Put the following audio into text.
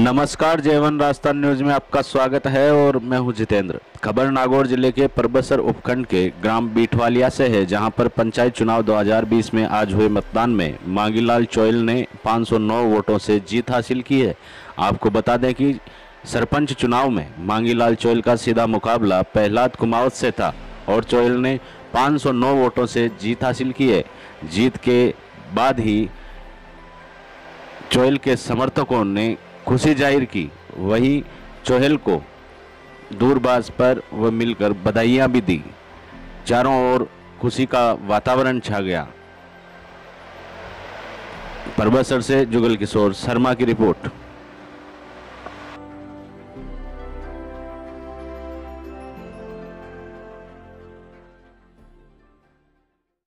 नमस्कार, जयवन राजस्थान न्यूज में आपका स्वागत है और मैं हूं जितेंद्र। खबर नागौर जिले के परबसर उपखंड के ग्राम बीठवालिया से है, जहां पर पंचायत चुनाव 2020 में आज हुए मतदान में मांगीलाल चोइल ने 509 वोटों से जीत हासिल की है। आपको बता दें कि सरपंच चुनाव में मांगीलाल चोइल का सीधा मुकाबला प्रहलाद कुमावत से था और चोइल ने 509 वोटों से जीत हासिल की है। जीत के बाद ही चोइल के समर्थकों ने खुशी जाहिर की। वहीं चोइल को दूरभाष पर वह मिलकर बधाइयां भी दी। चारों ओर खुशी का वातावरण छा गया। परबसर से जुगल किशोर शर्मा की रिपोर्ट।